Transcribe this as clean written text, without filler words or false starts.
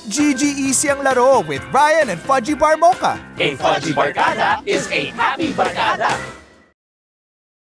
GG easy ang laro with Ryan and Fudgee Barr Mocha. A Fudgee Barrkada is a happy Barrkada.